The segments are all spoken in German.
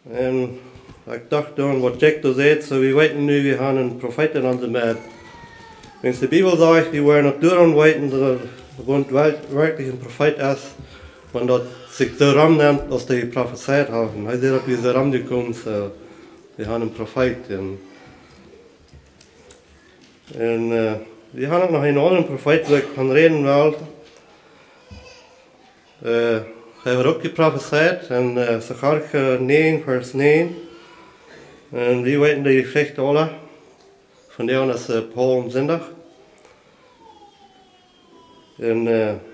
En ik dacht dan wat Jack da zegt, so we weten nu, we hebben een profeet in onze midden. Wenn de Bibel zegt, die waren nog door weten, dat er wirklich een profeet is, want dat zich de ram neemt als die prophezeit hebben. Hij zei dat we de ram gekomen, so we hebben een profeet. En we hebben ook nog een andere profeet, waar ik van reden wil. Hij wordt ook geprophezeit in Zacharja 9, vers 9. En die weten die geschichte alle. Van der is Palmzondag. En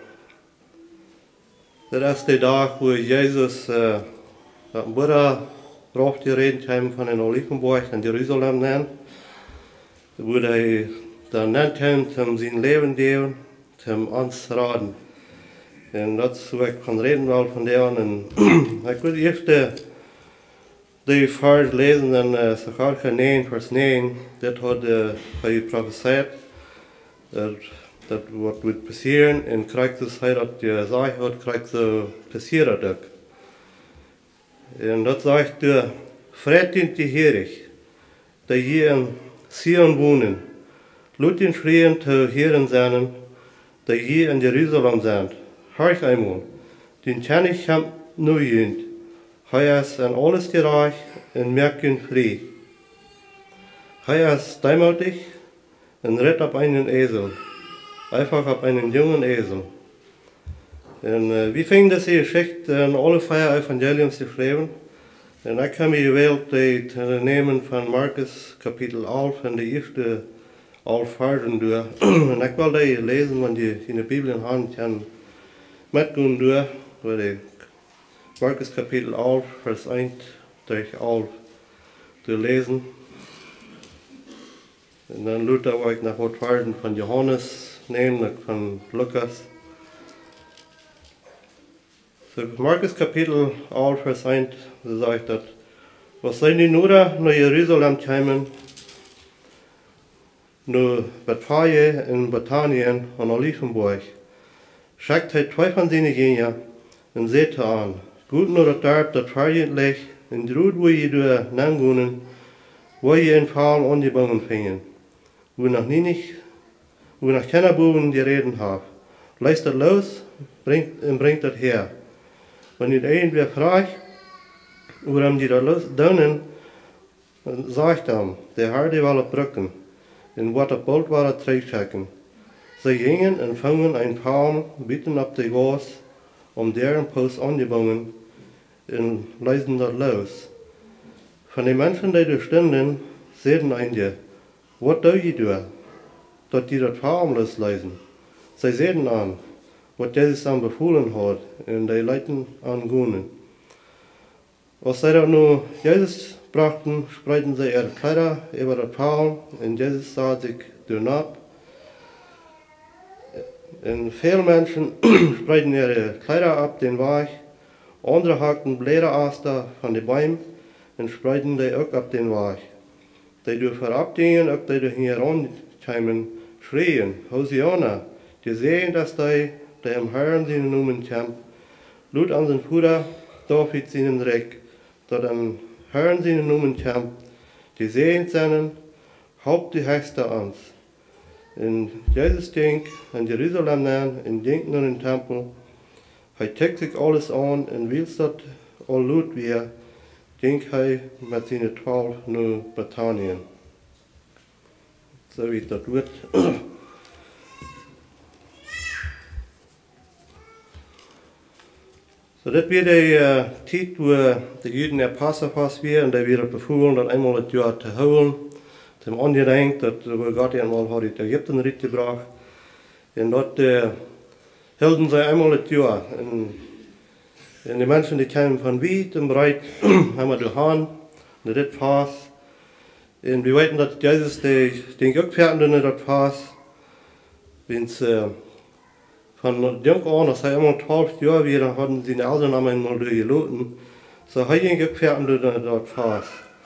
dat is de dag waar Jezus dat Buddha bracht gereden heeft van een Olivenberg in Jeruzalem neemt. Waar hij dan nennt heeft om zijn leven geven, om ons te raden. En dat is waar ik van reden wil van der. En ik wil eerst die vers lezen in Zacharja 9, vers 9. Dat had hij geprophezeit. Dat wat moet passeren. En krijgt dus hij dat je zegt had, krijgt zo passeren ook. En dat zegt de Vreed die Heerig, die hier in Sion wonen. Laat den schreeuwen te Heeren zijn, die hier in Jeruzalem zijn. Horch einmal, den ken ich nu jünd. Hij is an alles gereich en merken vrij. Hij is steimutig en ritt op einen Esel. Einfach auf einen jungen Esel. En wie fing das die Geschichte in alle 4 Evangeliums geschrieben? En ik heb me gewählt, die te nemen van Markus Kapitel 11 en de eerste 11 versen door. En ik wil die lezen, want die in de Bibel in hand kan metgaan door, waar die Markus Kapitel 11, vers 1 durch 11 te lezen. En dan Luther ik nog wat versen van Johannes nemen, van Lukas. So Markus Kapitel 11, vers 1, so sagt dat, was zijn die Nuder naar Jeruzalem kwamen, naar Bethphage en Bethanien en Olivenberg, schickt hij 2 van zijn Jünger en zegt aan, goed naar het dorp dat verjet ligt, en droed wo je door nangoenen, wo je een Pfahl angebangen vingen, wo noch keiner Buben gereden hat. Leist dat los en bringt dat her. Wenn ihr irgendwer fragt, warum die dat los doen, sagt hem, der Herr die will brücken, en wat op bald war terugtrekken. Sie gingen en vangen een Pfahl mitten op de Gas, deren Post angebangen, en leisten dat los. Von den Menschen, die da standen, zeiden einige, wat doe je daar? Dat die dat Pfahl losleisen. Sie zeiden an, wat Jezus aan bevolen had, en die leiden aan goenen. Als zij dat nu Jezus brachten, spreiden sie ihre Kleider über das Pfahl, en Jezus sah sich durchab. En veel mensen spreiden ihre Kleider ab den Weg, andere hakten Blätteraster von den Bäumen en spreiden die auch ab den Weg. Die durch verabdingen, auch die durch hier rondkeimen, schreien, Hosianna, die sehen, dass die am Herrn seinen Namen kämpft, lud an den Bruder David seinen Reck, dat am Herrn seinen Namen kämpft, die sehen seinen, haupt die Hexter ans. En Jesus denkt an Jerusalem nemen en denkt naar den Tempel, hij trekt sich alles an en wil dat al lud weer, denkt hij met zijn 12 naar Bethanien. So wie dat wordt. So, dat weer de tijd waar de Juden der Passafast weer en die weer bevoelen dat eenmaal het jaar te houden. Zum angedenkt, dat we Gott eenmaal had uit Egypten gebracht. En dat hielden zij eenmaal het jaar. En de mensen die kwamen van wijd en breed, hebben we doorgaan, naar dit paas. En we weten dat Jezus, denk ik ook verder naar dat paas. Van jong aan, als hij eenmaal 12 jaar weer, dan hadden zijn ouders hem eenmaal doorgeloten. Zo hij ging ook verder naar dat paas.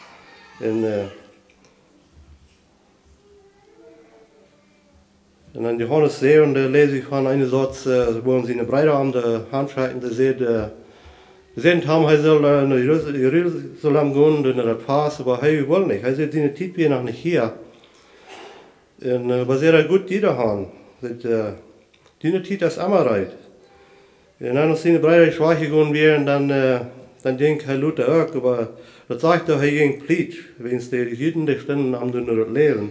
En in Johannes 7, da lese ich von einem Satz, wo sie eine Breite an der Hand halten, da seht, Sind haben hij soll naar Jerusalem gehen, in das Pass, aber hij will nicht. Hij sagt, die Zeit wir noch nicht hier. Und was er gut jeder haben. Die Zeit ist immer right. Und dann sind die Breite schwach gegangen wären, dann denkt hij Luther auch, aber das sagt er, er ging Plicht, wenn es die Juden, die standen am das Leben.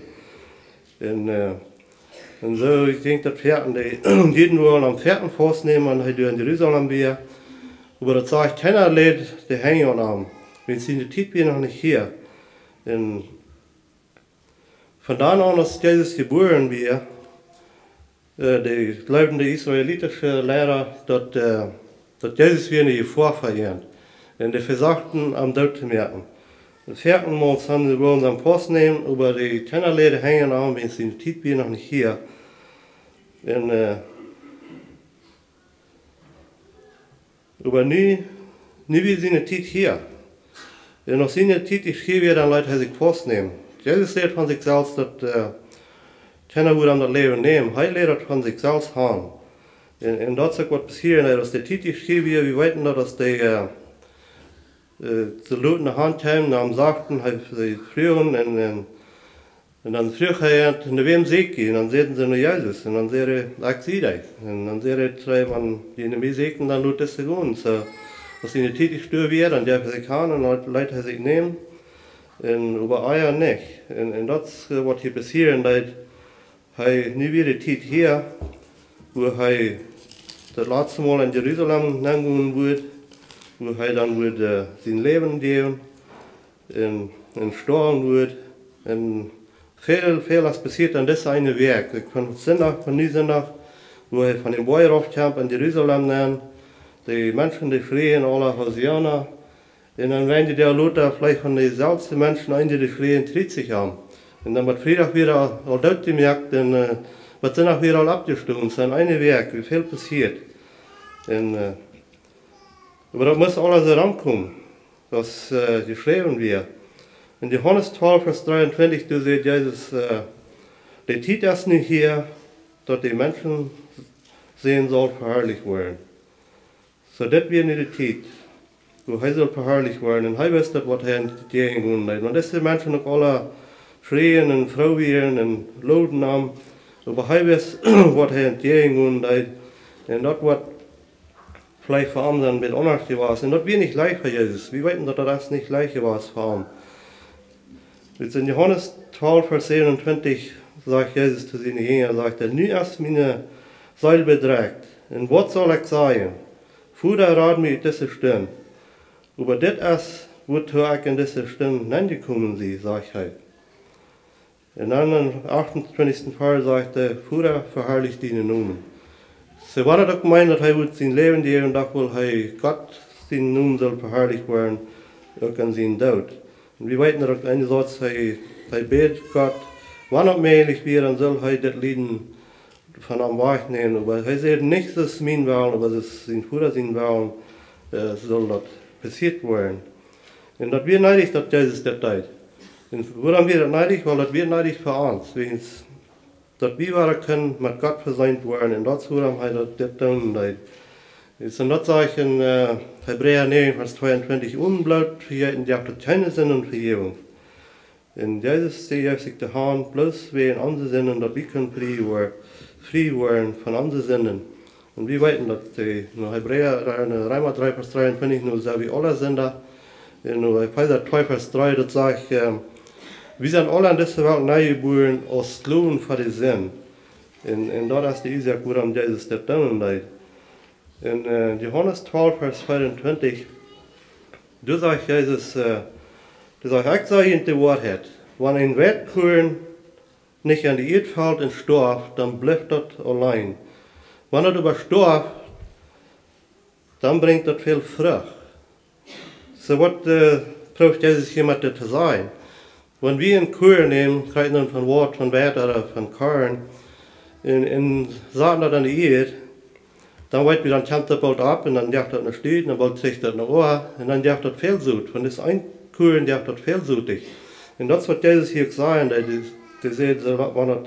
Und so, ich denke, das Pferden, die Juden wollen am Pferden festnehmen, und er in Jerusalem wäre. Aber das sagt keiner Leid, die hängen an am. Wenn sie in der Zeit wir noch nicht hier. Und von da an, als Jesus geboren wird, die glaubende israelitische Lehrer, dass Jesus wir nicht vorverjährt. Und die versagten am Tod zu merken. Das vierten Mal haben sie wohl unseren Post nehmen, aber die Kennerläde hängen an, wenn sie in der Zeit wir noch nicht hier. Und, aber nie wie sie in der Zeit hier. Und noch in der Zeit, ich hier dann Leute, die sich Post nehmen. Jesus lehrt von sich selbst, dass keiner würde an das Leben nehmen. Er lehrt von sich selbst haben. Und das ist was passiert, dass die Zeit hier wir weiten, dass die Leute in der Hand haben, und sagten, sie frühen, und dann früh er in wem Seki, und dann sehen sie nur Jesus, und dann sehen sie das. Und dann sehen sie, die in mir Seken, dann tut das gehen. So, was in der Zeit stören wird, dann dürfen sie kann, und Leute sich nehmen, und über Eier nicht. Und das, was hier passiert, dass er nie wieder die Zeit hier, wo er das letzte Mal in Jerusalem hingehen wird, wo er dann wird sein Leben geben, und sterben wird, und viel was passiert an das eine Werk. Von Sonntag, von Sonntag, wo er von dem Weihrauchkamp in Jerusalem nennt, die Menschen, die fliehen, alle Hosianer, und dann werden die der Luther vielleicht von den selbsten Menschen ein, die fliehen, 30 haben. Und dann wird Freitag wieder all dort gemerkt, und wird Sonntag wieder all abgestimmt. Das ist ein Werk, wie viel passiert. Und, aber das muss alles herankommen, dass geschrieben wird. In Johannes 12, Vers 23, du seht Jesus, die Zeit ist nicht hier, dass die Menschen sehen soll, verherrlicht werden. So, das wird nicht die Zeit, wo er soll verherrlicht werden. Und er weiß das, was er entgegen geht. Und das die Menschen noch alle schreien und froh und loben haben, aber er weiß, was er entgegen geht. Und das, was vielleicht für ihn dann mit anders war. Und das wird nicht leicht für Jesus. Wir wissen, dass das nicht leicht war für ihn. Jetzt in Johannes 12, Vers 27 sagt Jesus zu seinen Jüngern, sagt er, nu ist meine Seele bedrängt. Und was soll ich sagen? Vater, rat mir diese Stimme. Aber das ist, wozu ich in diese Stimme hingekommen bin, sagt er. In einem 28. Fall sagt er, Vater, verherrlicht deinen Namen. Sie waren doch gemeint, dass er sein Leben geben und dass wohl Gott seinen Namen soll verherrlicht werden, auch an seinen Tod. Und wir wissen, dass ein Satz, er betet Gott, wann auch möglich wäre, dann soll er das Lieden von ihm wegnehmen. Aber er sagt nicht, dass es mein Willen, aber dass es sein Vater sein Willen soll das passiert werden. Und das wird neidig, dass Jesus das tut. Und warum wird das neidig? Weil das wird neidig für uns. Dass wir können mit Gott versöhnt werden. Und das warum er das tun tut. Und das sage ich in Hebräer 9, Vers 22, unbleibt für jeden, die auf der keine Sinn und Vergebung. Und Jesus sagt sich der Hand, bloß wegen unseren Sinnen, dass wir können frei werden von unseren Sinnen. Und wir wissen, dass die Hebräer, Römer 3, Vers 23, nur sagen wir alle Sünder. In Epheser 2, Vers 3, das sagt, wir sind alle in dieser Welt neu geboren, aus Sklaven für die Sinn. Und das ist die Ursache, warum Jesus das tun tut. In Johannes 12, Vers 24, du sagst Jesus, du sagst, ich sage Ihnen die Wahrheit. Wenn ein Wertkorn nicht an die Erde fällt und stirbt, dann bleibt das allein. Wenn er aber stirbt, dann bringt das viel Frucht. So was braucht Jesus jemand zu sagen. Wenn wir ein Korn nehmen, kriegen wir von Wort, von Wert oder von Korn, und sagen das an die Erde, dann wird wir dann kommt das bald ab und dann jagt das noch steht, und dann bald kriegt das noch Ohr, und dann jagt das viel Sud. Wenn das ein Korn jagt das viel Sudig. Und das wird Jesus hier gesagt, der sagt, wenn das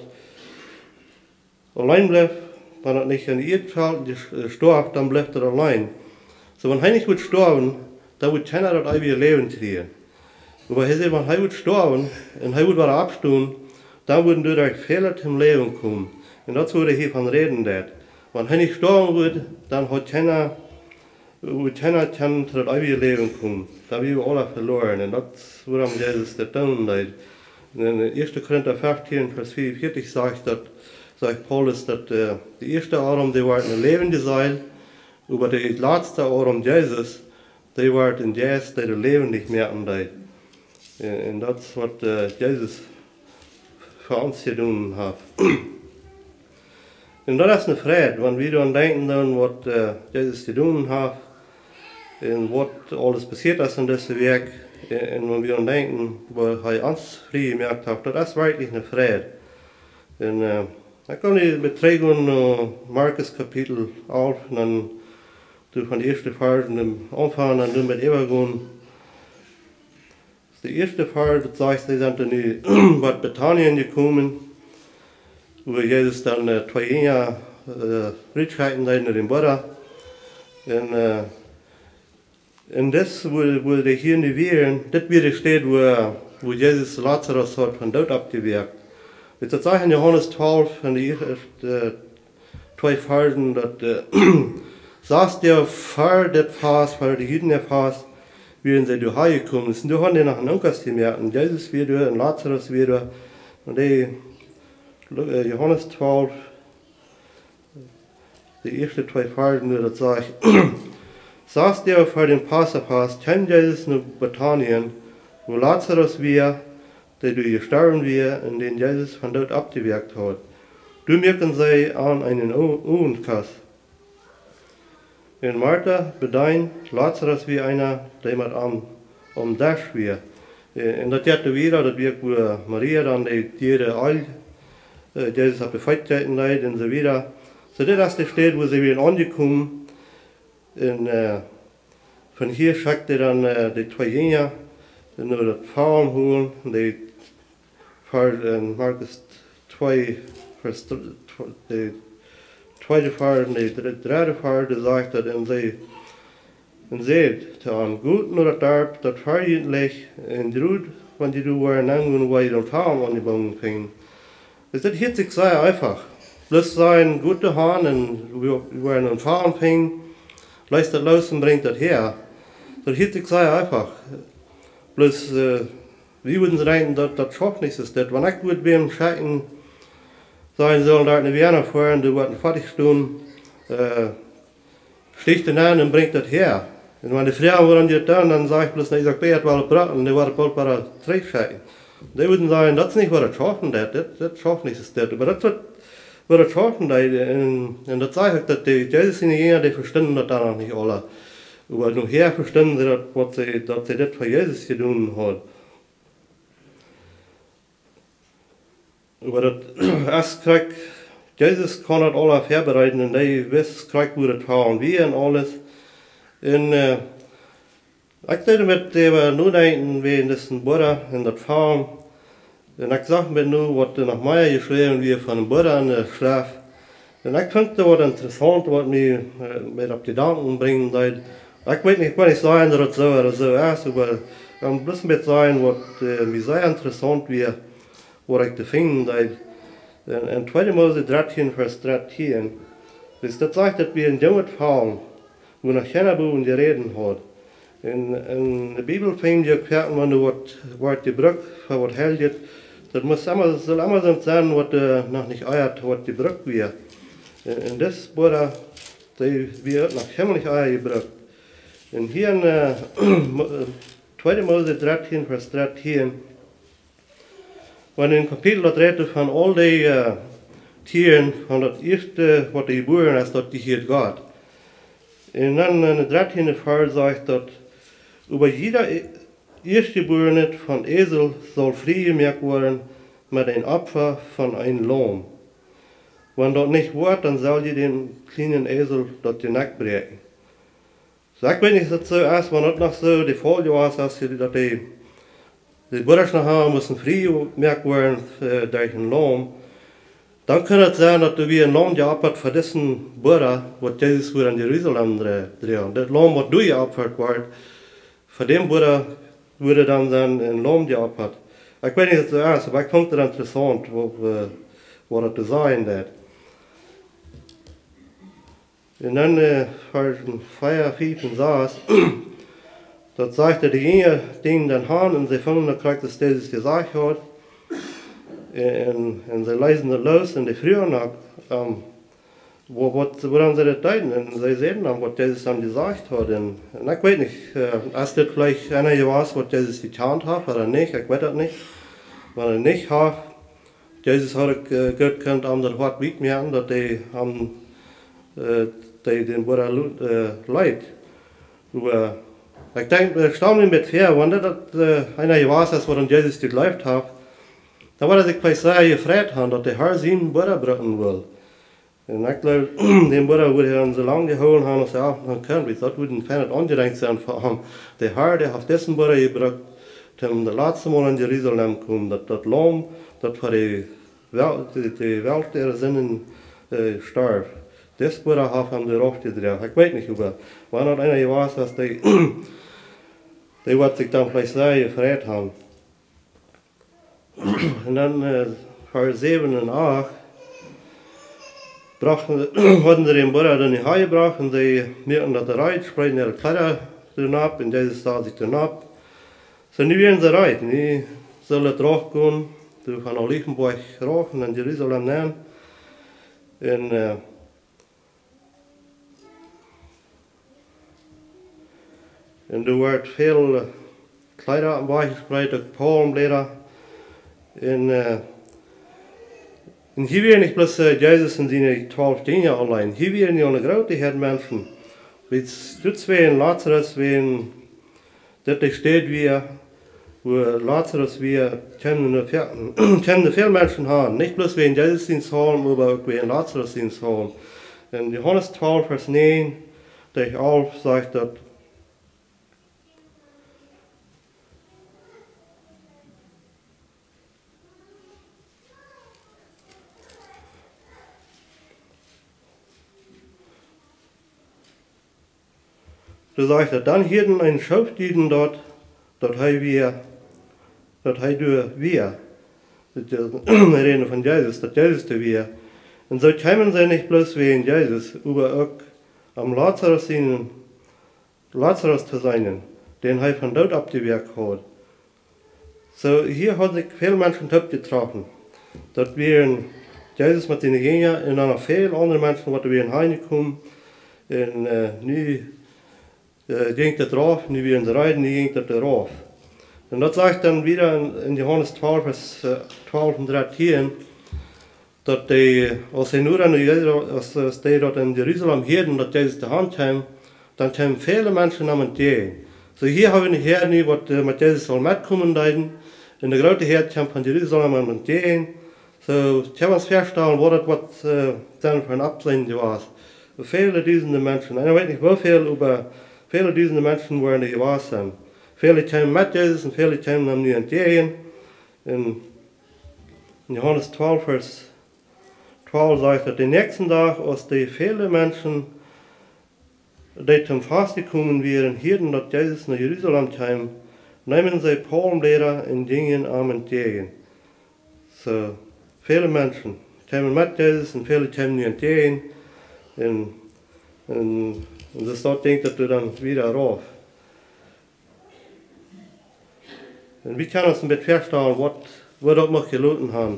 allein bleibt, wenn das nicht in die Erde fällt, stirbt, dann bleibt das allein. So, wenn er nicht wird sterben, dann wird keiner das ewige Leben kriegen. Aber er sagt, wenn er wird sterben und er wird wieder abstehen, dann würden durch Fehler zum Leben kommen. Und das würde hier von reden. Dat. Wenn er nicht sterben wird, dann hat keiner kann zu das ewige Leben kommen. Da haben wir alle verloren. Und das würde Jesus das tun. In 1. Korinther 15, Vers 44 sagt Paulus, dass die erste Adam, die war eine lebende Seil, aber die letzte Adam, Jesus, die war in Jesus, die das Leben nicht mehr anleitet. Und das ist, was Jesus für uns getan hat. Und das ist eine Freude, wenn wir dann denken, was Jesus getan hat, und was alles passiert ist in diesem Werk, und wenn wir dann denken, was er uns frei gemerkt hat, das ist wirklich eine Freude. Und dann kann ich beträgen Markus Kapitel 11, und dann von der ersten Vers anfangen, und dann mit übergehen. Der erste Fall, das sagt, sie sind in Bad Bethanien gekommen, wo Jesus dann 2 Jahre Richtscheiten in den Buddha. Und das, wo die hier nicht wären, das wieder steht, wo Jesus Lazarus hat von dort abgewirkt. Das sagt in Johannes 12, von den 2 Versen, dass saß der vor das Fass, vor die Juden der Fass, während sie durch gekommen sind. Da haben die nach einem Unkas gemerkt, und Jesus wieder, und Lazarus wieder. Und die, Johannes 12, die ersten 2 Versen, das sagt, saß der vor dem Passafass, kennt Jesus nach Bethanien, wo Lazarus war, der gestorben war, und den Jesus von dort abgewirkt hat. Du merken sie an einen Unkas. Und Martha bedeint, Lazarus wie einer, der mit am Dash war. Und das hat wieder, das wird wo Maria dann die Tiere all, Jesus hat Befeigtheiten leid und so wieder. So das ist die Stelle, wo sie wieder angekommen. Und von hier schickt er dann die 2 Jünger, nur das Farm holen, die fahren Markus 2, Vers 3, die zweite Fahrt und die dritte Fahrt, die sagt, dass und seht, zu einem Guten oder Darb, das feierlich in Drut, wenn die du waren, angehen, wo ihr den Farm angebunden fing. Das hört sich sehr einfach. Bloß sein guter Hahn, und wir waren den Farm fing, lässt das los und bringt das her. Das hört sich sehr einfach. Bloß, wie würden sie denken, dass das schafft nichts ist. Wenn ich würde beim Schatten sagen sollen, da eine Werner fahren, die werden fertig stehen, sticht den an und bringt das her. Und wenn die Frauen wollen das dann sage ich bloß, ich sage, das war braten, die waren bald bei der Trägschein. Die würden sagen, das ist nicht, was das schaffen, das schafft nicht, das. Aber das wird das schaffen, und das sage ich, dass die Jesus sind Jünger, die verstanden das dann auch nicht alle. Aber nachher verstanden sie, dass sie das für Jesus getan hat. Aber das erst kriegt, Jesus kann das alles vorbereiten, und die wissen, wo das fahren wir und alles. Und ich dachte mit dem nur denken, wie in diesem Buddha, in das Farm. Und ich sag mir nur, was nach Meier geschrieben wird von dem Buddha in der Schlaf. Und ich finde das interessant, was mich mit auf Gedanken bringen soll. Ich weiß nicht, kann ich sagen, dass das so oder so ist, aber ich kann bloß mit sagen, was mir sehr interessant wird, was ich da finden soll. In 2. Mose 13, Vers 13, das sagt, dass wir in dem Fall, wo nach Chenabu gereden hat. In der Bibel fängt ja gehört, wenn du was die Brücke für was hält, das soll immer so sein, was noch nicht eiert, was die Brücke wird. Und das wurde, die wird nach Himmel nicht eier gebrückt. Und hier in 2. Mose 13, Vers 13, wenn in Kapitel 3 von all den Tieren, von das erste, was die geboren ist, dass die hier Gott. Und dann in der 13. Vers sagt, dass über jeder Erstgeborene von Esel soll freigemerkt werden mit einem Opfer von einem Lamm. Wenn das nicht wird, dann soll ihr den kleinen Esel dort den Nack brechen. So, ich weiß nicht, dass das so ist, wenn das noch so die Folge ist, dass die Brüder nachher müssen freigemerkt werden durch ein Lamm. dann kann es sein, dass du wie ein Lamm geopfert für diesen Bruder, was Jesus wieder in Jerusalem drehen. Das Lamm, was du geopfert wird, für den Bruder würde dann sein ein Lamm geopfert. Ich weiß nicht, zuerst, aber ich fand das interessant, was das zu sagen hat. Und dann, Vers 4, 5 und 6, das sagte die eine Ding dann Hahn und sie fangen dann kriegt das Jesus gesagt hat. Und sie lesen das los und die früher noch, woran sie das deuten. Und sie sehen dann, was Jesus dann gesagt hat. Und ich weiß nicht, als das vielleicht einer weiß, was Jesus getan hat oder nicht, ich weiß das nicht. Wenn er nicht hat, Jesus hat Gott kennt, das Wort weit mehr an, dass die den Bruder leid. Aber ich denke, ich staune mit fair, wenn das einer weiß, was an Jesus geglaubt hat, dann war er sich vielleicht sehr gefreut haben, dass der Herr seinen Bruder bringen will. Und ich glaube, den Bruder würde er so lange geholt haben, dass er auch noch können. Das würde ein Fan angedenkt sein für ihn. Der Herr, der hat diesen Bruder gebracht, zum das letzte Mal in Jerusalem kommen, dass das Lamm, das für die Welt der Sinnen starb. Das Bruder hat ihm die Rache gedreht. Ich weiß nicht, aber wenn das einer weiß, dass die wird sich dann vielleicht sehr gefreut haben. Und dann Vers 7 und 8 hatten sie den Bruder dann in die Haie gebracht und sie merken, dass er reicht, sprechen ihre Kleider drin ab und Jesus sah sich dann ab. So, nu werden sie reich, nu sollen sie rausgehen, du von Olivenberg rauf und in Jerusalem nehmen. Und du wird viel Kleider am Weich gespreid, Palmblätter. Und hier werden nicht bloß Jesus und seine 12 Dinge allein. Hier werden ja eine große Herde Menschen. Wie Stütz werden Lazarus werden, das steht wie, wo Lazarus wir können viele Menschen haben. Nicht bloß wegen Jesus Dienst haben, aber auch wegen Lazarus Dienst haben. In Johannes 12, Vers 9, der auch sagt, dass du sagst, dann hielten ein Schafdieden dort hei wir, wir, wir reden von Jesus, das Jesus der wir. Und so kämen sie nicht bloß wegen Jesus, aber auch am Lazarus zu sein, den er von dort abgewirkt hat. So, hier hat sich viele Menschen getroffen. Das wären Jesus mit seinen Jüngern und dann noch viele andere Menschen, die wären heimgekommen. Und nu ging das rauf, nu wären sie reiten, nu ging das rauf. Und das sagt dann wieder in Johannes 12, Vers 12 und 13, dass die, als die nur als die dort in Jerusalem hielten, dass Jesus die Hand haben, dann kamen viele Menschen am entgegen. So hier haben wir hier nicht, was mit Jesus soll mitkommen leiden. In der große Herde kam von Jerusalem am entgegen. So, ich habe uns feststellen, was dann für ein Absehen war. Viele dieser Menschen, ich weiß nicht wie viel, aber viele dieser Menschen waren nicht gewesen. Viele kamen mit Jesus und viele kamen ihm nicht entgegen. In Johannes 12, Vers 12 sagt er, den nächsten Tag, als die viele Menschen, die zum Fast gekommen wären, hielten, dass Jesus nach Jerusalem kam, nehmen sie Palmblätter und gingen ihm entgegen. So, viele Menschen kamen mit Jesus und viele kamen nicht entgegen. Und das dort denkt, dass du dann wieder rauf. Und wie kann uns ein bisschen feststellen, was dort noch geloten haben?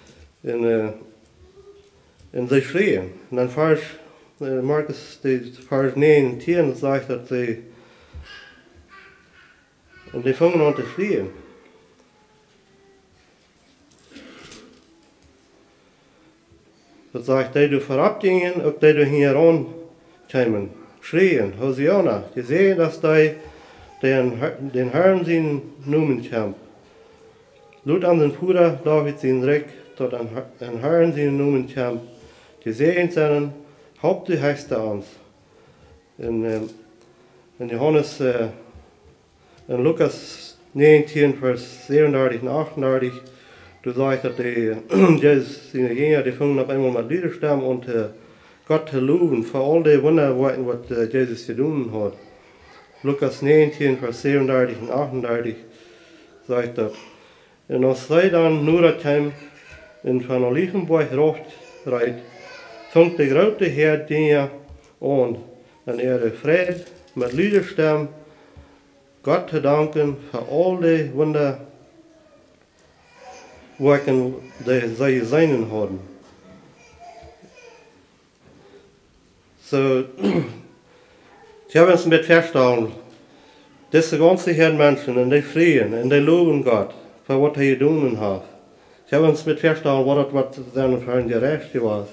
Und sie schreien. Und dann Markus, Vers 9 und 10 sagt, dass sie, und die fangen an zu schreien. Das sagt, die du vorabgingen, auch die du hier ankamen, schreien, Hosianna, die sehen, dass die den Herrn seinen Namen kam. Lut an den Bruder David sein Reck, dort an Herrn seinen Namen kam. Die sehen seinen Haupt die Höchste ans. In Johannes, in Lukas 19, Vers 37 und 38, Du sagst, dass die Jesus, seine Jünger, die fangen auf einmal mit Liederstimmen und Gott zu loben für all die Wunderwerke, was Jesus getan hat. Lukas 19, Vers 37 und 38 sagt das. Und als zij dan nu dat hem in Van Olivenborg rijdt, fängt de grote Heer dingen aan en vrede met liederstem Gott te danken voor al die Wunderwerken, die zij seinen hadden. So, ich habe uns mit verstanden, diese ganzen Herrenmenschen, und die fliehen, und die loben Gott, für was er getan hat. Ich habe uns mit verstanden, was seine Freunde gerecht war.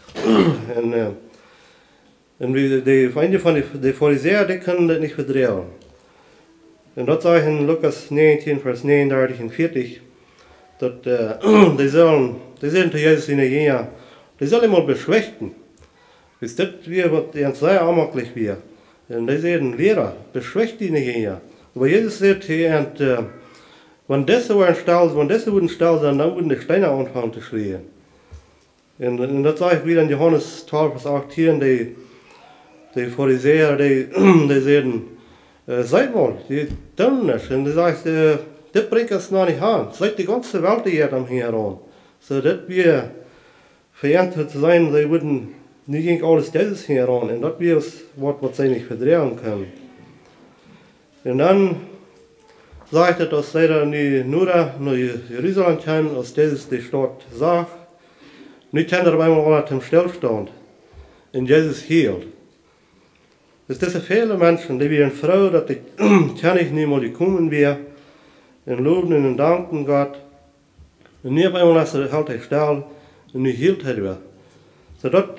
Und die Feinde von den Pharisäern, die können das nicht verdrehen. Und dort sage ich in Lukas 19, Vers 39 und 40, dass die sagen zu Jesus in der Jünger, die sollen mal beschwächten. Ist das wie, was ganz sehr armutlich wird. Und die sagen, Lehrer, beschwächt die nicht Jünger. Aber Jesus sagt hier, wenn das so ein Stall, wenn das so ein Stall sein, dann würden die Steine anfangen zu schreien. Und das sage ich wieder in Johannes 12, Vers 18, die Pharisäer, die sagen, seid mal, die tun nicht. Und die sagen, das bringt es noch nicht an. Seid die ganze Welt hier am heran. So, dass wir vererntet sein, sie würden nicht gegen alles dieses heran. Und das wird es, was sie nicht verdrehen können. Und dann sagt er, dass sie dann nur nach Jerusalem kommen, als dieses die Stadt sagt, nicht können er einmal alle zum Stillstand. Und Jesus hielt. Es sind viele Menschen, die werden froh, dass die kann ich nicht mal gekommen wäre, und loben und danken Gott. Und nie einmal lassen er halt still und nicht hielt er. So dass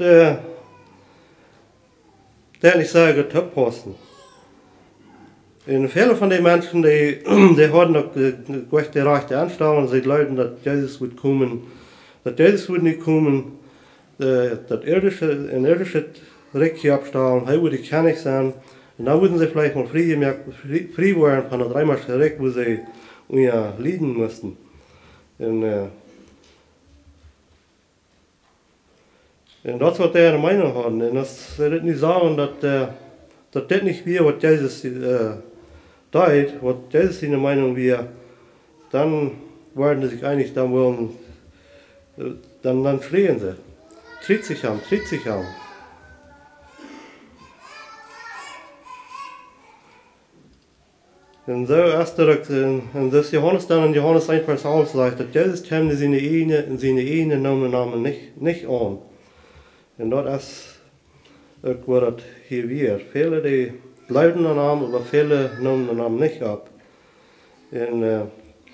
der nicht sagen, aufpassen. Und viele von den Menschen, die haben noch die rechte Anstellung, sie glauben, dass Jesus wird kommen, dass Jesus wird nicht kommen, das irdische Reich abstellen, er würde König sein, und dann würden sie vielleicht mal frei werden von der dreimalischen Reich, wo sie leiden mussten. Und das, was der Meinung haben, und das soll nicht sagen, dass das nicht wie, was Jesus tut, was Jesus seine Meinung wäre, dann werden sie sich einig, dann wollen, dann schreien sie. Tritt sich an. Und so erst und das Johannes dann in Johannes 1, Vers 11 sagt, dass Jesus kam seine eigenen Namen nicht an. Und das ist auch, was das hier wird. Viele, die glauben an Namen, aber viele nehmen den Namen nicht ab. Und dann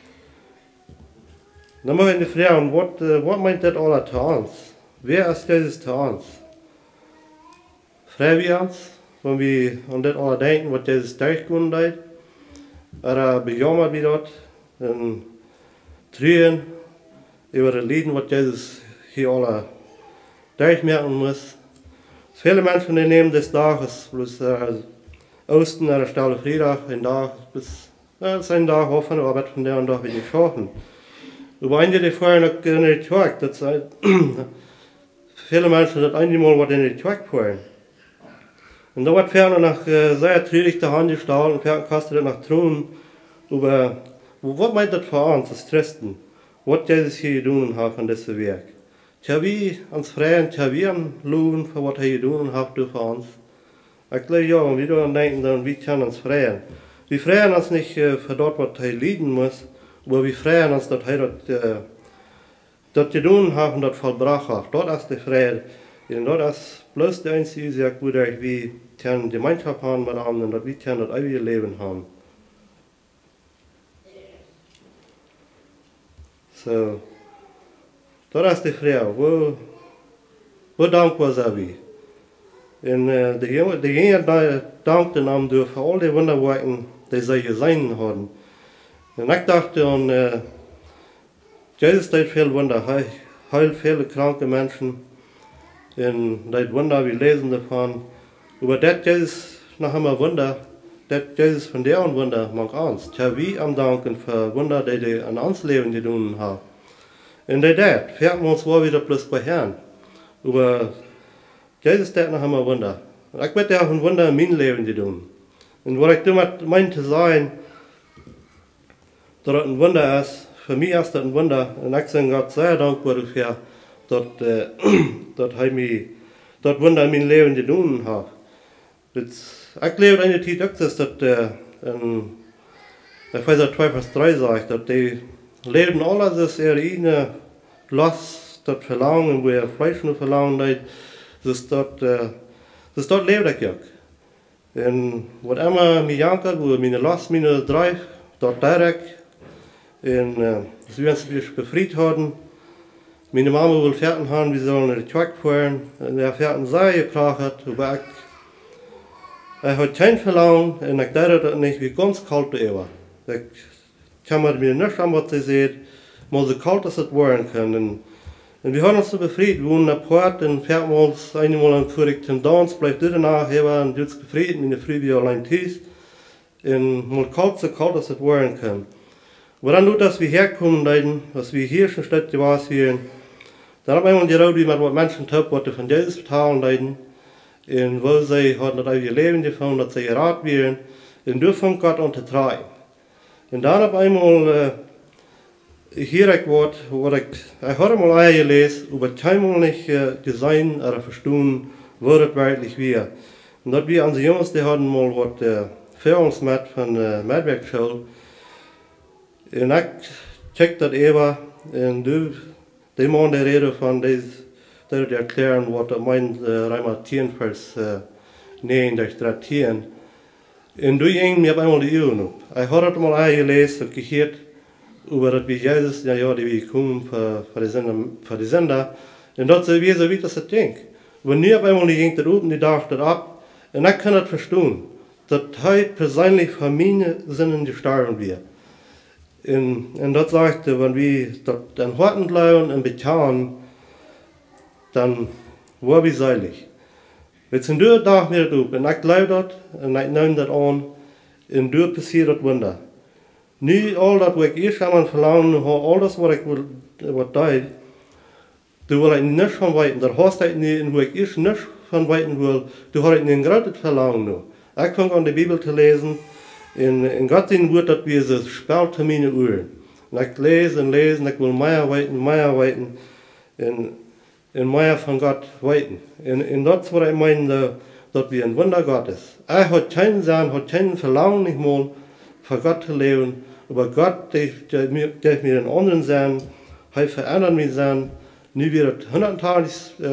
möchte ich fragen, was meint das alle zu uns? Wer ist Jesus zu uns? Fragen wir uns, wenn wir an das alle denken, was Jesus durchgegangen hat? Oder bejammert wir dort und trühen über das Leiden, was Jesus hier alle durchmerken muss. Viele Menschen die nehmen des Tages, bloß Osten oder Stelle Freitag, ein Tag, bis ein Tag hoffen, aber von der und Tag will ich schaffen. Aber einige, die vorher noch in die Tag, das sind viele Menschen, das einmal was in die Tag fahren. Und da wird ferner nach sehr traurig der Hand gestellt und ferner kastet das nach Thron. Aber was meint das für uns, das Christen? Was Jesus hier getan hat von diesem Werk? Tja, wir uns freuen, tja, wir loben für was er getan hat für uns. Ich glaube, ja, wenn wir daran denken, dann wir können uns freuen. Wir freuen uns nicht für dort, was er leiden muss, aber wir freuen uns, dass er das getan hat und das vollbracht hat. Dort ist die Freude. Und dort ist bloß der einzige Sache, wo wir können Gemeinschaft haben mit anderen und dass wir können das ewige Leben haben. So, dort ist die Frau, wo dankbar sind wir. Und die Jünger dankten ihm für all die Wunderwerke, die sie gesehen haben. Und ich dachte an, Jesus tut viel Wunder, heilt viele kranke Menschen. Und das Wunder, wir lesen davon. Aber das Jesus noch einmal Wunder, das Jesus von der und Wunder mag uns. Tja, wir am Danken für Wunder, die an uns Leben getan haben. En dat, viertmals war wieder bloß bei Herrn. Aber Jesus dat noch einmal Wunder. Und ich werde auch ein Wunder in meinem Leben tun. Und was ich damit meine zu sagen, dass das ein Wunder ist, für mich ist das ein Wunder. Und ich bin Gott sehr dankbar dafür, dass er mich das Wunder in meinem Leben getan hat. Ich lebe eine Zeit auch, dass ich weiß, 2 Vers 3 sagt, dass die leben alles, dass ihre Lust, das Verlangen, wo ihr Fleisch nur Verlangen hat, das dort lebt ich auch. Und was immer mich jankert, wo meine Lust, meine Drive, dort direkt, und sie werden sich befreit haben. Meine Mama will Pferden haben, wir sollen in die Truck fahren, und der Pferden sei gebracht, aber ich habe kein Verlangen, und ich dachte das nicht, wie ganz kalt es war. Ich kann mir nicht an, was sie sieht, aber so kalt, dass es werden kann. Und wir haben uns so befreit, wir wohnen in der Port, und fährt uns einmal an Furig zum Dans, bleibt dort danach, und jetzt befreit, meine Frau wie allein tief, und mal kalt, so kalt, dass es werden kann. Aber dann tut, dass wir herkommen, dass wir hier schon Städte waren, dann haben wir einmal gedacht, wie man Menschen tut, was sie von Jesus bezahlen, und wo sie hat nicht ihr Leben gefunden, dass sie gerat werden, und dürfen Gott untertreiben. Und dann auf einmal, hier ich was ich habe mal eingelesen, aber keinmal nicht gesehen oder verstanden, wo das wirklich wäre. Und dass wir unsere Jungs, die hatten mal was Führungsmat von der Medwerkschule. Und ich checkte das eben, und die machen die Rede von, die erklären, was er meint, Römer 10, Vers 9 durch 13. Und du ging mir einmal die Augen auf. Ich habe das mal eingelesen und gehört, über das wie Jesus, die wir kommen für die Sender. Und das ist wie so, wie das Ding. Wenn nie auf einmal ging das oben, die darf das ab. Und ich kann das verstehen, dass heute persönlich für meine Sinnen gestorben wird. Und das sagte, wenn wir dann warten bleiben und bezahlen, dann war wir seilig. Jetzt sind wir da wieder drauf, und ich glaube das, und ich nehme das an, und da passiert das Wunder. Nicht all das, was ich erst einmal verlangen habe, all das, was ich will, du willst nicht von weiten, da hast du nicht, wo ich erst nicht von weiten will, du hast nicht ein großes Verlangen nur. Ich fange an, die Bibel zu lesen, in Gott sein Wort, dass wir so spelt meine Ohren. Und ich lese und lese, und ich will mehr weiten, und mehr von Gott weiten. Und das ist, was ich meine, dass wir ein Wunder Gottes. Ich habe keinen Verlangen nicht mal, für Gott zu leben, aber Gott, der mir den anderen Sinn, hat verändert mich Sinn, nie wird 180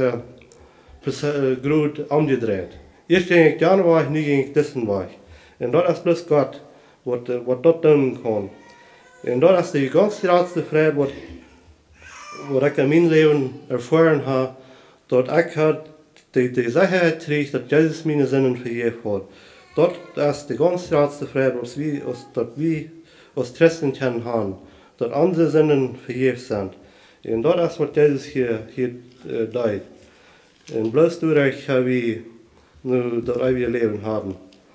Grad umgedreht. Erst ging ich gerne weich, nie ging ich dessen weich. Und das ist bloß Gott, was dort tun kann. Und das ist die ganz große Freude, was ich in meinem Leben erfahren habe, dass ich die Sicherheit kriege, dass Jesus meine Sinnen vergeben hat. Das ist die ganz große Freude, was wir als Christen können haben, dass unsere Sinnen vergeben sind. Und das ist, was Jesus hier tut. Und bloß dadurch haben wir nur das ewige Leben haben.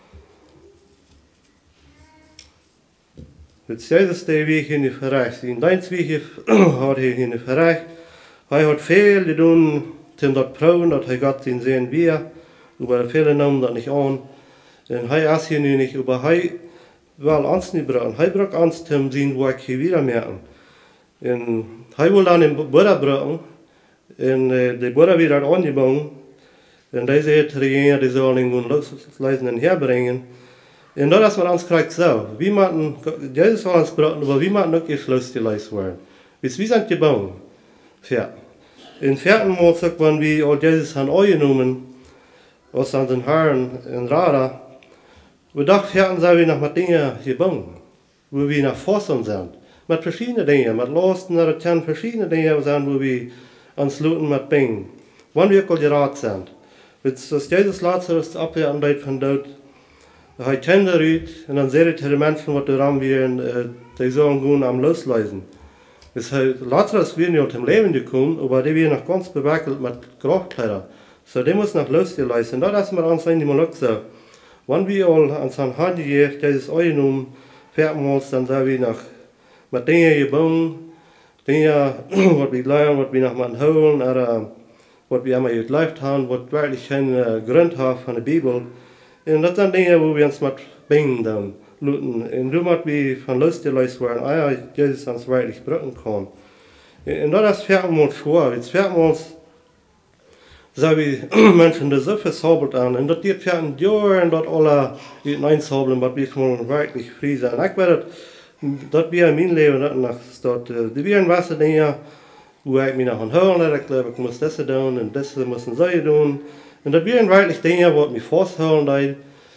Jetzt Jesus, der Weg hier nicht verreicht. In dein Weg hat er hier nicht verreicht. Er hat viel getan, um das Proben, dass er Gott sehen wir. Aber viele nehmen das nicht an. Und er ist hier nicht, aber er will uns nicht brauchen. Er braucht uns zum sehen, wo ich hier wieder merke. Und er will dann den Bruder brauchen. Und der Bruder wird dann angebaut. Und der sagt, die sollen ihn losleisen und herbringen. Und das ist, was uns kriegt so. Jesus will uns brauchen, aber wie man noch geschlossen geleistet werden. Wir sind gebaut. Ja. In 4. Mal sagt man, wie all Jesus hat angenommen, aus unseren Haaren in Rada. Wir dachten, sind wir noch mit Dingen gebaut, wo wir nach Forschung sind. Mit verschiedenen Dingen, mit Lasten oder verschiedene Dinge sind, wo wir uns Leuten mit bringen. Wann wir gerat sind. Jetzt ist Jesus Lazarus abgehandelt von dort. Er kennt er und dann sehen die Menschen, die da wären, die sollen gehen am Losleisen. Lazarus wird nicht im Leben gekommen, aber die werden noch ganz bewackelt mit Grabkleidern. So, die muss noch losgeleisten. Da ist mir uns eigentlich mal gesagt, wenn wir all an seinem Hand gegeben, dieses angenommen, fährt uns, dann sind wir noch mit Dingen gebunden, Dinge, was wir lernen, was wir noch mal holen, oder was wir einmal gelebt haben, was wirklich keinen Grund hat von der Bibel. Und das sind Dinge, wo wir uns mit bringen dann. Und du musst wir von Lust gelöst werden, ja, Jesus uns wirklich brücken kann. Und das fährt uns schwer. Jetzt fährt uns, so wie Menschen das so versaubelt an. Und das geht für ein Jahr, und das alle einsaubeln, was wir schon wirklich frei sind. Ich werde, das wir in meinem Leben, die wir in Wasser Dinge, wo ich mich noch anhören, ich glaube, ich muss das tun, und das müssen sie tun. Und das wir wirklich Dinge, die mich festhalten,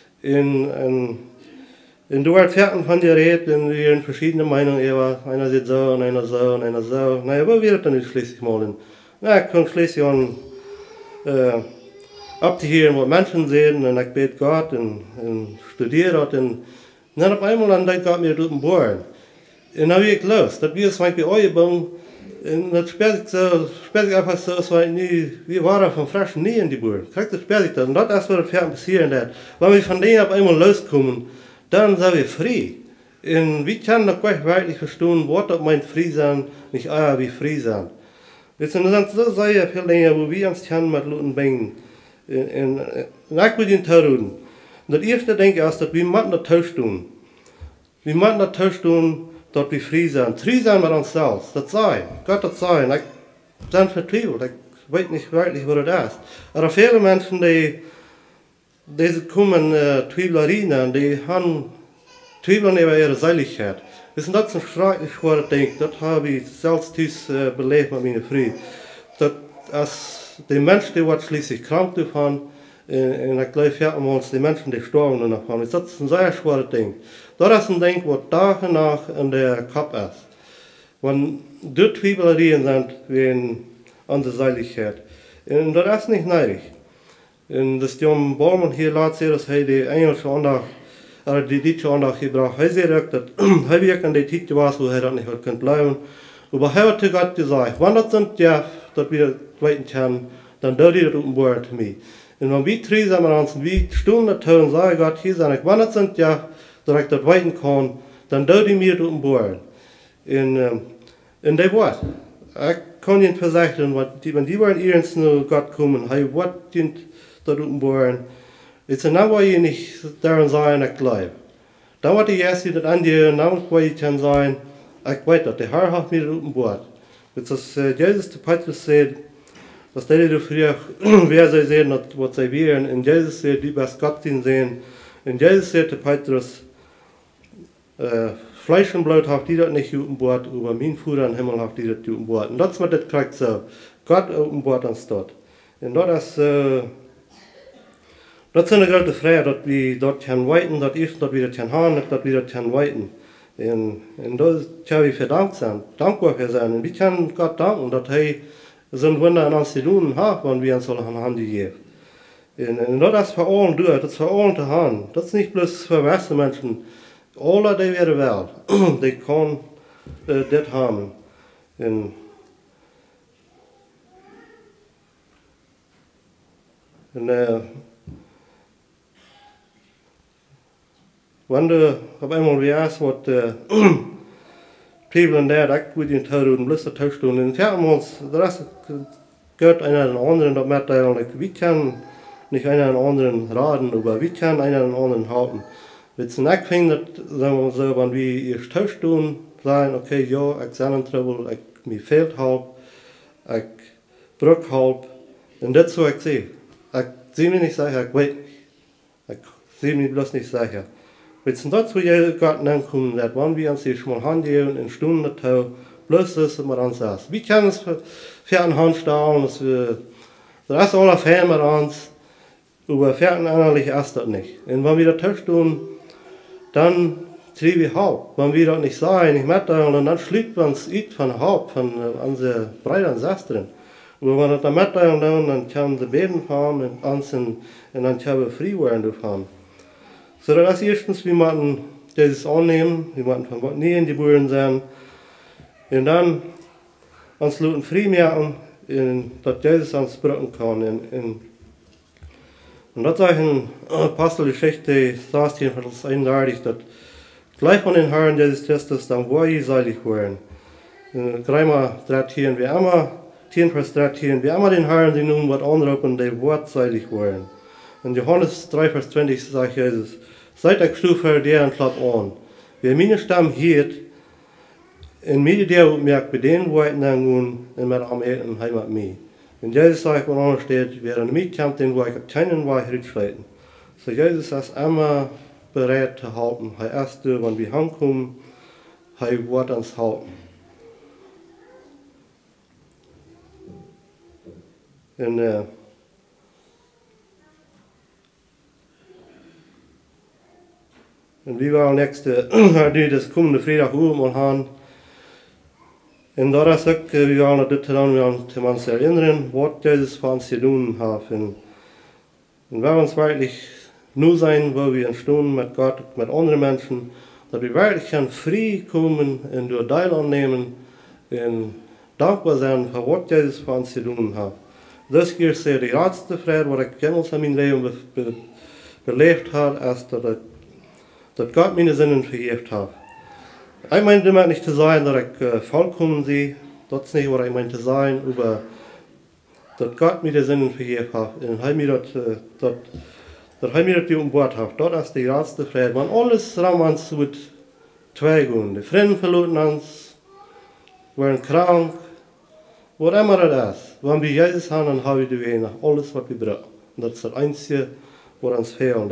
und du hast Ferten von dir redet, und wir in verschiedene Meinungen, einer sieht so, und einer so, und einer so. Naja, wo wird dann nicht schließlich mal? Na, ich kann schließlich an, abzuhören, was Menschen sehen, und ich bete Gott, und studiere das, und dann auf einmal dann denkt Gott mir durch den Bohren. Und dann habe ich gelöst, das wir es bei euch bauen, und das später ich einfach so, es war nie, wir waren von frischen nie in die Bohren. Kriegt das später das, und das ist, was da passieren wird. Wenn wir von denen auf einmal loskommen, dann sind wir frei. Und wir können noch gleich wirklich verstehen, was das meint frei sein, nicht wie frei sein. Das sind so sehr viele Dinge, wo wir uns können mit Leuten bringen. Und ich will den tun. Das erste denke ich ist, dass wir müssen das tun. Wir müssen das tun, dass wir frei sind. Frei sein mit uns selbst. Das sei. Gott das sei. Ich bin vertriebelt. Ich weiß nicht wirklich, was das ist. Aber viele Menschen, die kommen Twieblerien, die haben Twiebeln über ihre Seiligkeit. Das ist ein schrecklich schweres Ding. Das habe ich selbst belebt mit meiner Frau. Das als die Menschen, die schließlich krank davon, und ich glaube, wir haben uns die Menschen, die sterben davon. Das ist ein sehr schweres Ding. Das ist ein Ding, was Tag und Nacht in der Kopf ist. Wenn die Twieblerien sind, wie an der Seiligkeit. Und das ist nicht neidig. Und das John Bormann hier laat sehen, dass er die englische Andacht, oder die deutsche Andacht gebraucht. Er sagt, dass er wirklich in der Zeit war, wo er das nicht bleiben konnte. Aber er hat zu Gott gesagt, wenn das sind, ja, dass wir weiten können, dann dürft ihr das umbauen zu mir. Und wenn wir drei sind, wir stunden das tun, sage Gott, hier sage ich, wenn das sind, ja, dass ich das weiten kann, dann dürft ihr mir das umbauen. Und das Wort. Ich kann Ihnen versichern, wenn die wollen ernst zu Gott kommen, er wird das umbauen. Jetzt ist dann, ich nicht daran sein, ich glaube. Dann wird die erste das angehen, dann will ich dann sein, ich weiß das, der Herr hat mir das umgebaut. Jetzt ist Jesus zu Petrus sagt, dass die früher, wer sie sehen, was sie wären. Und Jesus sagt, die was Gott sehen. Und Jesus sagt zu Petrus, Fleisch und Blut hat die das nicht umgebaut, aber mein Vater im Himmel hat die das umgebaut. Und das wird das kriegt so. Gott umgebaut uns dort. Und das ist, das ist eine große Frage, dass wir dort können weiten, dass wir das können haben, dass wir das können weiten. Und das können wir verdankt sein, dankbar für sein. Und wir können Gott danken, dass er so ein Wunder an uns zu tun hat, wenn wir uns alle an Hand geben. Und das ist für allen durch, das ist für allen zu haben. Das ist nicht bloß für weiße Menschen. Alle der Welt, die können das haben. Und wenn du auf einmal weißt, was People in der, ich würde ihn tun und bloß das tun. Und wir haben uns, das gehört einer den anderen, das mitteilen. Wir können nicht einer den anderen raten, aber wir können einer den anderen halten. Jetzt in ich finde, sagen wir so, wenn wir erst tausch tun, sagen, okay, ja, ich bin in Trouble, mir fehlt halb, ich brauche halb, und das so ich sehe. Ich sehe mir nicht sicher, ich weiß nicht. Ich sehe mir bloß nicht sicher. Jetzt das, wo ihr Gott ankommen wird, wenn wir uns hier schon mal handgeben, in Stunden tau, bloß das, was wir uns sagen. Wir können es für eine Hand stellen, das ist alle Fan mit uns, aber für einen anderen ist das nicht. Und wenn wir das tausch tun, dann treiben wir Haupt. Wenn wir das nicht sagen, nicht mitteilen, dann schließt man es aus von Haupt, von unseren Brüdern und Schwestern. Und wenn wir das dann mitteilen, dann können sie beten fahren und dann können wir frei werden davon. So, das ist erstens, wir müssen das annehmen, wir müssen von Gott nie in die Buren sein. Und dann uns Leuten frei merken, dass Jesus uns brücken kann. Und das ist eine Apostelgeschichte, das heißt jedenfalls eindeutig, dass gleich von den Herrn Jesus Christus dann war ich seilig werden. Greimer trattieren wir immer, Tienfers trattieren wir immer den Herrn, die nun was anrufen, die wortseitig waren. In Johannes 3, Vers 20 sagt Jesus, seid euch stufer der und klappt an. Wer meine Stamm hielt, in mir der merkt, bei denen wollten dann gehen, in meiner Armeen Heimat mir. Wenn Jesus sagt, wo anders steht, wer an mich kommt, den will ich keinen Weg rückschreiten. So Jesus ist immer bereit zu halten. Er erst, wenn wir heimkommen, er wird uns halten. Und wir wollen das kommende Freitag mal haben. Und da ist auch, wir wollen das dann, wir wollen uns erinnern, was Jesus für uns getan hat. Und wenn wir uns wirklich nur sein, wo wir entstehen mit Gott, mit anderen Menschen, dass wir wirklich frei kommen und durch Teil annehmen und dankbar sein für was Jesus für uns getan hat. Das ist die größte Freude, was ich jemals in meinem Leben belebt habe, als dass Gott meine Sinnen vergeben hat. Ich meine damit nicht zu sagen, dass ich vollkommen sehe, das ist nicht, was ich meine zu sagen, aber dass Gott meine Sinnen vergeben hat und er mir das um Bord hat. Das ist die größte Freude. Wenn alles rum uns wird zwei gehen, die Freunde verloren uns, waren krank, was immer das ist. Wenn wir Jesus haben, dann haben wir die Wege nach alles, was wir brauchen. Und das ist das Einzige, was uns fehlt.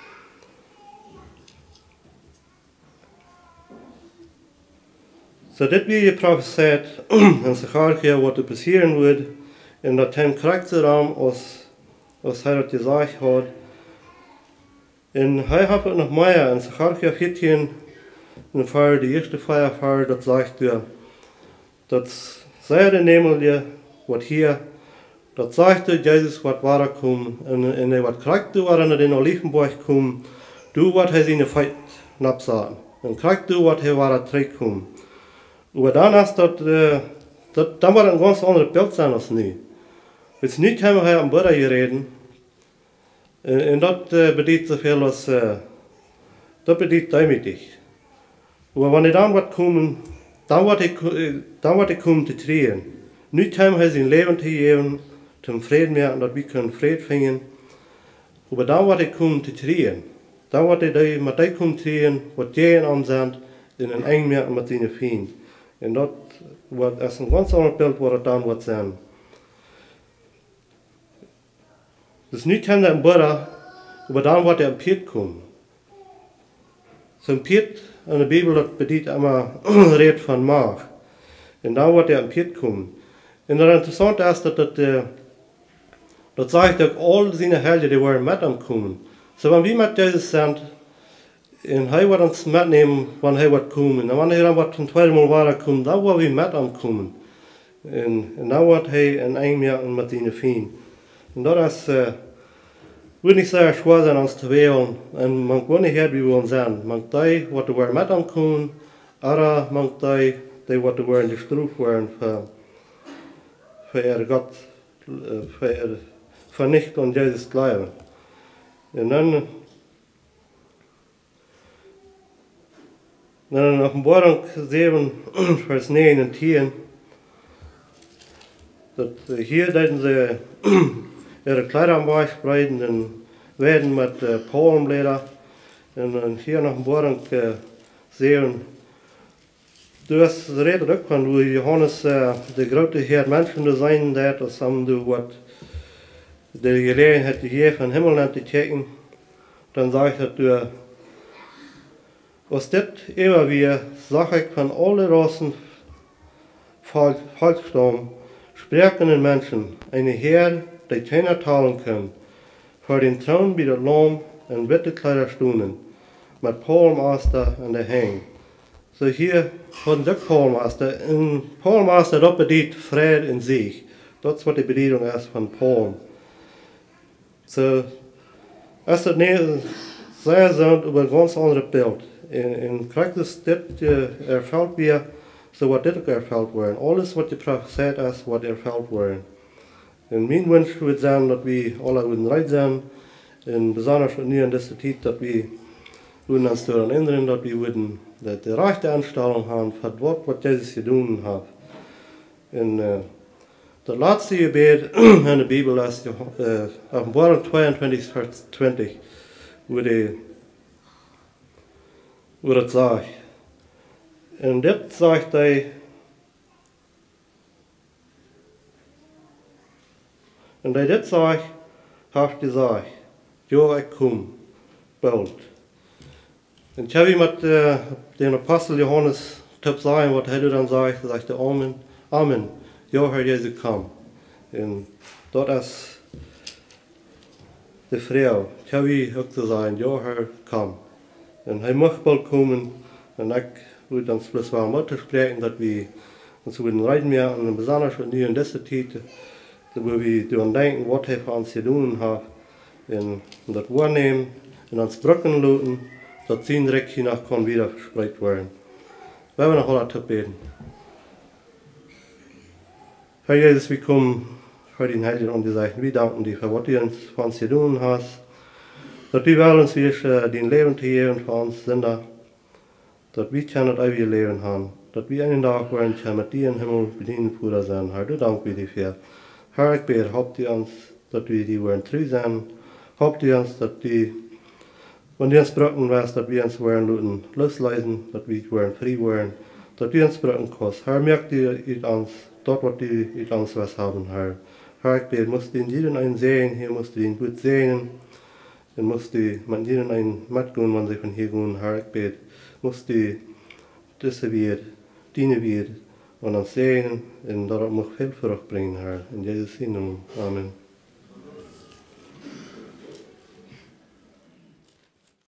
So, das wird prophezeit in Sacharja, was passieren wird, in der Time Charakterraum, als er das gesagt hat. Und er hat noch mehr in Sacharja 14, in Fall, die erste Feierfall, das sagt er, das sei der nämlich, was hier, das sagte Jesus, was war kommen, und was Charakter war, in den Olivenberg kommen, du, was er seine Feit absagen, und Charakter, was er war, kommen. Aber dann ist dann war ein ganz anderes Bild sein als nie. Jetzt nicht haben wir am Bruder geredet, und das bedeutet so viel als, das bedeutet demütig. Aber wenn ich dann was kommen, dann wird ich kommen zu drehen. Nicht haben wir sein Leben zu geben, zum Frieden mehr, dass wir können Frieden finden. Aber dann wird ich kommen zu drehen. Dann wird ich mit dir kommen zu drehen, was die an sind, in ein eng mehr mit seinen Feinden. Und das ist ein ganz anderes Bild, was dann wird sein. Das ist nicht haben der Bruder, aber dann wird am Piet kommen. So ein Piet in der Bibel, das bedeutet immer Red von Mag. Und dann wird am Piet kommen. Und das Interessante ist, das sagt auch all seine Helden, die waren mit am kommen. So wenn wir mit Jesus sind, und er wird uns mitnehmen, wenn er wird kommen. Und wenn er dann wird zum zweiten Mal weiterkommen, dann wird wir mit am kommen. Und dann wird er in einem Jahr mit seinen Feinden. Und das wird nicht sehr schwer sein, uns zu wählen. Und man kann nicht hören, wie wir uns sind. Man die, was wir mit am kommen, oder man die, was wir in die Strafe waren für ihr Gott, für nicht an Jesus glauben. Und dann in Offenbarung 7, Vers 9 und 10, hier werden sie ihre Kleider am Bauch spreiten und werden mit Palmleder. Und hier in Offenbarung 7, du hast redet auch von, wo Johannes der große Herr Menschen zu sein, das haben du was die Gelegenheit gegeben, von Himmel zu checken. Dann sagt er, du, was das immer wieder, sag ich von allen Rassen, Volksstamm, sprechenden Menschen, eine Herr, die keiner teilen kann, vor den Thron wie der Lamm in witte Kleider stunden, mit Palmaster an der Hänge. So hier von der Palmaster, in Palmaster, das bedeutet Friede in sich. Das ist, was die Bedeutung ist von Palm. So, als das sehr sind über ein ganz anderes Bild. In Praxis, das erfüllt wir, so was das erfüllt werden. Alles, was die prophezeit ist, was erfüllt werden. Und mein Wunsch wird sein, dass wir alle reich sein, und besonders in dieser Zeit, dass wir würden uns daran erinnern, dass wir würden die rechte Anstellung haben für das, was Jesus getan hat. Und das letzte Gebet in der Bibel ist Offenbarung 22, Vers 20, wo das sagt. Und das sagt er, und das sagt, hat gesagt, ja, ich komme bald. Und ich habe mit dem Apostel Johannes sagen, was er dann sagt, sagte Amen, Amen, ja, Herr Jesus, komm. Und das ist die Frau. Ich habe auch zu sagen, ja, Herr, komm. Und er möchte bald kommen, und ich würde uns bloß mal mitsprechen, dass wir uns über den Reiten mehr und besonders nu in dieser Zeit, wo wir daran denken, was er für uns getan hat, und das wahrnehmen, und uns Brücken lassen, dass sein Recht hiernach kann wieder verspreit werden. Wir wollen noch alle beten. Herr Jesus, wir kommen für den Heiligen und die Zeichen. Wir danken dir für was du uns für uns getan hast, dass du uns wieder dein Leben zu geben für uns sind, dass wir das ewige Leben haben, dass wir einen Tag werden können mit dir im Himmel bedienen, Bruder sein. Herr, du dank wir dir für. Herr, ich bete, habt ihr uns, dass wir die werden treu sein, habt ihr uns, dass die, wenn du uns brücken wirst, dass wir uns werden loslösen, dass wir werden frei werden, dass du uns brücken kannst. Herr, merkt ihr uns, dort, was du uns was haben, Herr. Herr, ich bete, musst du in jedem einen sehen, hier musst du ihn gut sehen, und musst du mit jedem einen mitgehen, wenn sie von hier gehen, Herr, ich bete, musst du diese wird, deine wird, und uns sehen, und darauf muss viel Frucht bringen, Herr. In Jesus' Namen. Amen.